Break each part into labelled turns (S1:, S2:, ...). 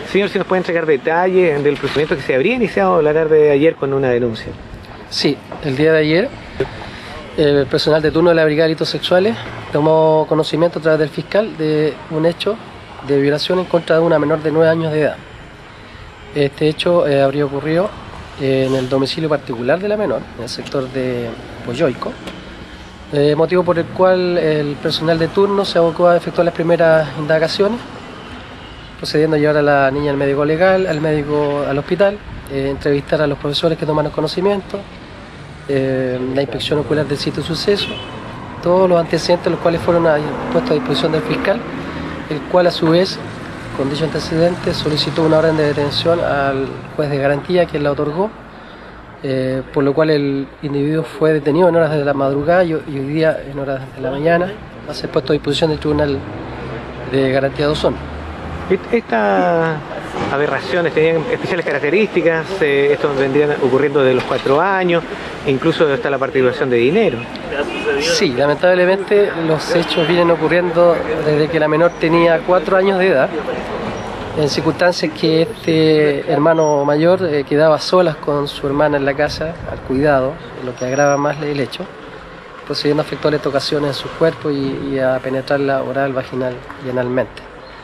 S1: Señor, si nos puede entregar detalles del procedimiento que se habría iniciado la tarde de ayer con una denuncia.
S2: Sí, el día de ayer el personal de turno de la Brigada de Delitos Sexuales tomó conocimiento a través del fiscal de un hecho de violación en contra de una menor de 9 años de edad. Este hecho habría ocurrido en el domicilio particular de la menor, en el sector de Poyoico, motivo por el cual el personal de turno se abocó a efectuar las primeras indagaciones, procediendo a llevar a la niña al médico legal, al hospital, entrevistar a los profesores que toman el conocimiento, la inspección ocular del sitio de suceso, todos los antecedentes los cuales fueron puestos a disposición del fiscal, el cual a su vez, con dicho antecedente, solicitó una orden de detención al juez de garantía, quien la otorgó, por lo cual el individuo fue detenido en horas de la madrugada y hoy día en horas de la mañana va a ser puesto a disposición del Tribunal de Garantía de Osorno.
S1: Estas aberraciones tenían especiales características, esto vendrían ocurriendo de los 4 años, e incluso hasta la participación de dinero.
S2: Sí, lamentablemente los hechos vienen ocurriendo desde que la menor tenía 4 años de edad, en circunstancias que este hermano mayor quedaba a solas con su hermana en la casa, al cuidado, lo que agrava más el hecho, procediendo a efectuarle tocaciones en su cuerpo y a penetrarla oral, vaginal y analmente.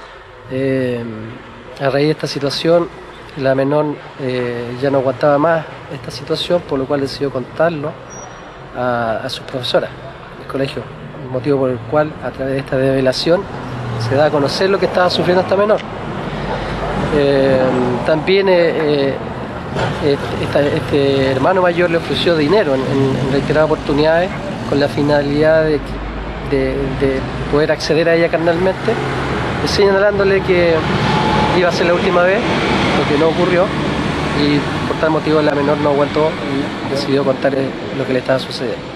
S2: A raíz de esta situación, la menor ya no aguantaba más esta situación, por lo cual decidió contarlo a sus profesoras del colegio, motivo por el cual a través de esta develación se da a conocer lo que estaba sufriendo esta menor. También este hermano mayor le ofreció dinero en reiteradas oportunidades con la finalidad de poder acceder a ella carnalmente, señalándole que iba a ser la última vez, lo que no ocurrió, y por tal motivo la menor no aguantó y decidió contar lo que le estaba sucediendo.